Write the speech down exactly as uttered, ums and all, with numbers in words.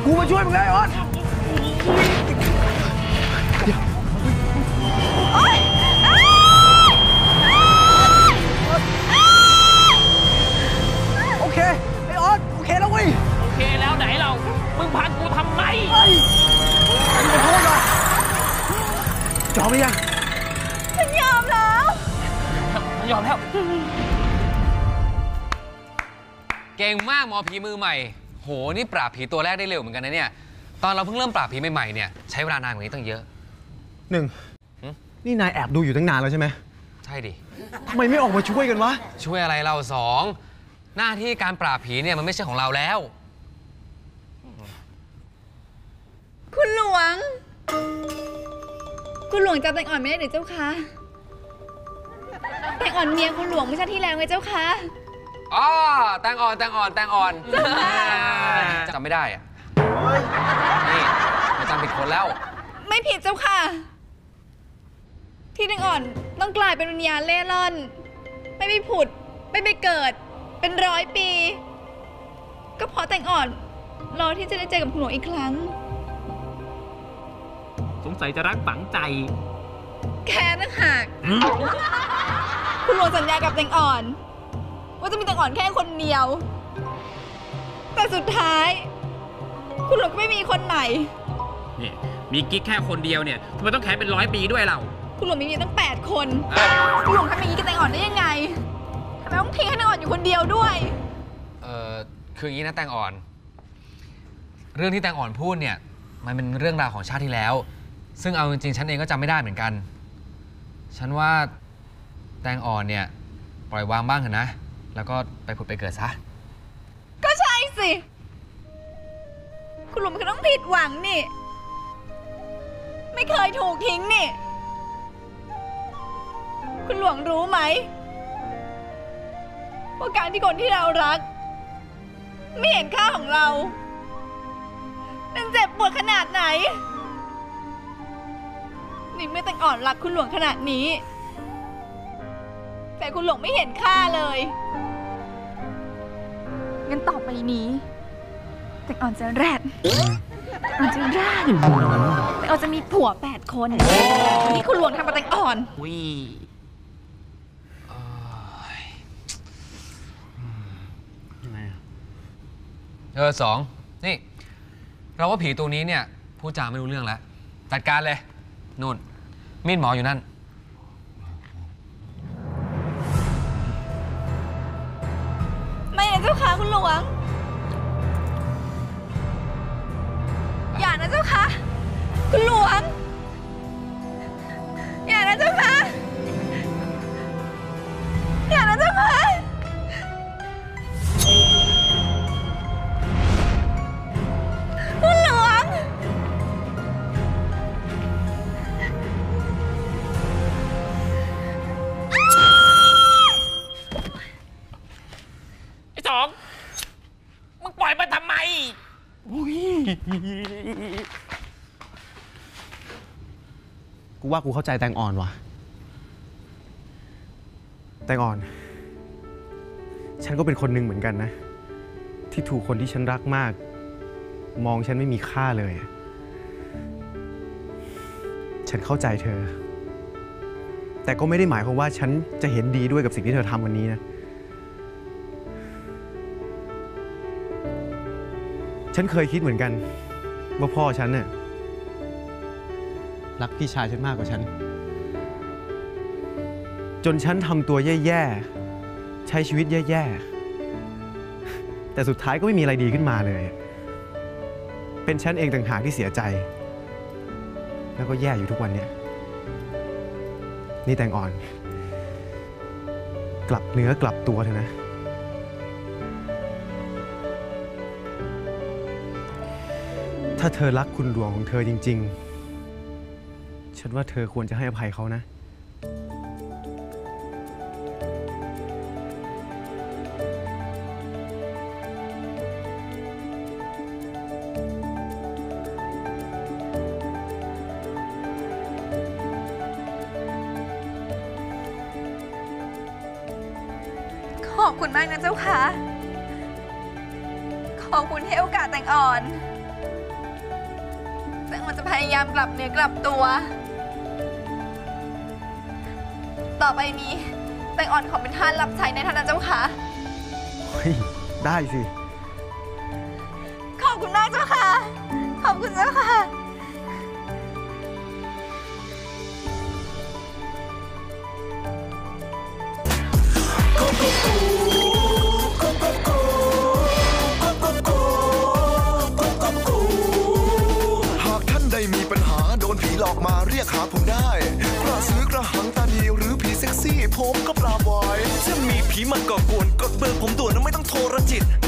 กูมาช่วยมึงเลยออสโอเคไอออสโอเคแล้วเว้ยโอเคแล้วไหนเรามึงพังกูทำไมเฮ้ยขอโทษนะยอมหรือยังฉันยอมแล้วยอมแล้วเก่งมากหมอผีมือใหม่โหนี่ปราบผีตัวแรกได้เร็วเหมือนกันนะเนี่ยตอนเราเพิ่งเริ่มปราบผีใหม่ๆเนี่ยใช้เวลานานกว่านี้ตั้งเยอะหนึ่งนี่นายแอบดูอยู่ตั้งนานแล้วใช่ไหมใช่ดิทำไมไม่ออกมาช่วยกันวะช่วยอะไรเราสองหน้าที่การปราบผีเนี่ยมันไม่ใช่ของเราแล้วคุณหลวงคุณหลวงจำแตงอ่อนไม่ได้หรือเจ้าคะแตงอ่อนเมียคุณหลวงไม่ใช่ที่แล้วไงเจ้าคะอ๋อแตงอ่อนแตงอ่อนแตงอ่อนจำไม่ได้อะนี่จำผิดคนแล้วไม่ผิดเจ้าค่ะที่แตงอ่อนต้องกลายเป็นวิญญาณเล่ร่อนไม่ไปผุดไม่ไปเกิดเป็นร้อยปีก็เพราะแตงอ่อนรอที่จะได้เจอกับคุณหลวงอีกครั้งสงสัยจะรักฝังใจแค่นั้นหากคุณหลวงสัญญากับแตงอ่อนว่าจะมีแตงอ่อนแค่คนเดียวแต่สุดท้ายคุณหลวงก็ไม่มีคนใหม่นี่มีกิ๊กแค่คนเดียวเนี่ยทำไมต้องแค้นเป็นร้อยปีด้วยเราคุณหลวงมีเมียตั้งแปดคนคุณหลวงทำอย่างนี้กับแตงอ่อนได้ยังไงทำไมต้องทิ้งให้แตงอ่อนอยู่คนเดียวด้วยเออคืออย่างนี้นะแตงอ่อนเรื่องที่แตงอ่อนพูดเนี่ยมันเป็นเรื่องราวของชาติที่แล้วซึ่งเอาจริงๆฉันเองก็จำไม่ได้เหมือนกันฉันว่าแตงอ่อนเนี่ยปล่อยวางบ้างเถอะนะแล้วก็ไปผุดไปเกิดซะก็ใช่สิคุณหลวงมันก็ต้องผิดหวังนี่ไม่เคยถูกทิ้งนี่คุณหลวงรู้ไหมว่าการที่คนที่เรารักไม่เห็นค่าของเรามันเจ็บปวดขนาดไหนนี่ไม่แตงอ่อนรักคุณหลวงขนาดนี้แต่คุณหลวงไม่เห็นค่าเลยงั้นต่อไปนี้แตงอ่อนจะแรดแตงอ่อนจะแรดแตงอ่อนจะมีผัวแปดคนนี่คุณหลวงทำกับแตงอ่อนวิเออสองนี่เราว่าผีตัวนี้เนี่ยพูดจาไม่รู้เรื่องแล้วจัดการเลยนู่นมีดหมออยู่นั่นไม่นะเจ้าค่ะคุณหลวงอย่านะเจ้าค่ะคุณหลวงอย่านะเจ้าค่ะอย่านะเจ้าค่ะคุณหลวงไอ้สองมึงปล่อยมันทำไมกูว่ากูเข้าใจแตงอ่อนว่ะแตงอ่อนฉันก็เป็นคนหนึ่งเหมือนกันนะที่ถูกคนที่ฉันรักมากมองฉันไม่มีค่าเลยฉันเข้าใจเธอแต่ก็ไม่ได้หมายความว่าฉันจะเห็นดีด้วยกับสิ่งที่เธอทำวันนี้นะฉันเคยคิดเหมือนกันว่าพ่อฉันเนี่ยรักพี่ชายฉันมากกว่าฉันจนฉันทำตัวแย่ๆใช้ชีวิตแย่ๆแต่สุดท้ายก็ไม่มีอะไรดีขึ้นมาเลยเป็นฉันเองต่างหากที่เสียใจแล้วก็แย่อยู่ทุกวันเนี่ยนี่แตงอ่อนกลับเนื้อกลับตัวเถอะนะถ้าเธอรักคุณหลวงของเธอจริงๆฉันว่าเธอควรจะให้อภัยเขานะขอบคุณมากนะเจ้าค่ะขอบคุณที่ให้โอกาสแตงอ่อนแตงอ่อนจะพยายามกลับเนื้อกลับตัว ต่อไปนี้แตงอ่อนขอเป็นทาสรับใช้ในท่านนะเจ้าค่ะเฮ้ย ได้สิขอบคุณมากเจ้าค่ะ ขอบคุณเจ้าค่ะหากท่านใดมีปัญหาโดนผีหลอกมาเรียกหาผมได้ กระสือกระหังตาดีหรือผีเซ็กซี่ผมก็ปราบไว้ถ้ามีผีมาก่อกวนกดเบอร์ผมด่วนนะไม่ต้องโทรจิต